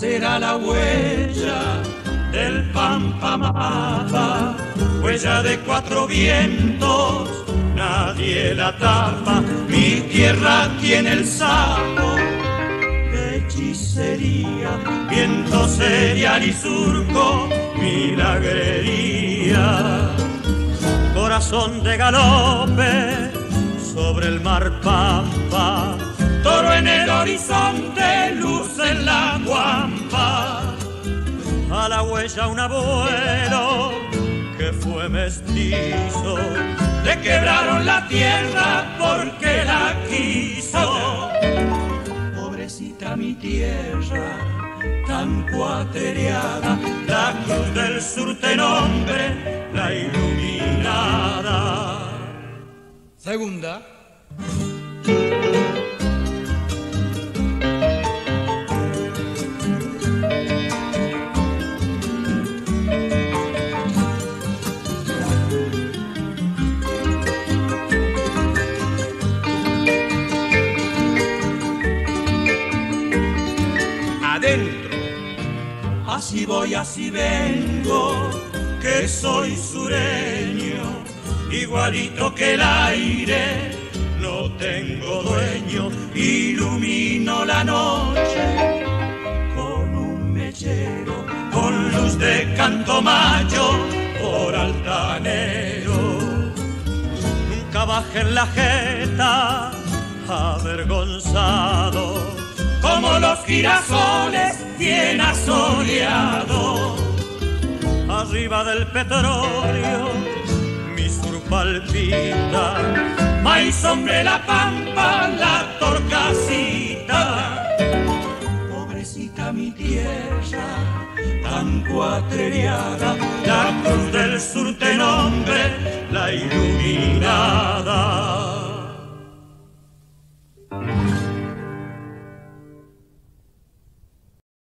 será la huella del Pampa Mata, huella de cuatro vientos, nadie la tapa. Mi tierra tiene el sapo de hechicería, viento serial y surco, milagrería. Corazón de galope sobre el mar Pampa, toro en el horizonte, luz en la guampa. A la huella un abuelo que fue mestizo, le quebraron la tierra porque la quiso. Pobrecita mi tierra, tan cuatereada, la cruz del sur te nombre, la iluminada. Segunda. Adentro, así voy, así vengo, que soy sureño, igualito que el aire, no tengo dueño, ilumino la noche con un mechero, con luz de canto mayo por altanero. Nunca bajé en la jeta avergonzado, como los girasoles bien asoleados. Arriba del petróleo mi sur palpita, maíz sobre la pampa, la torcasita. Pobrecita mi tierra, tan cuatrereada, la cruz del sur te nombre, la iluminada.